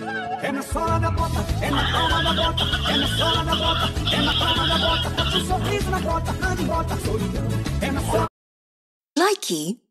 É na sola da bota, é na palma da bota, é na sola da bota, é na palma da bota, um sorriso na bota, ande bota, solidão, é na sola. Likey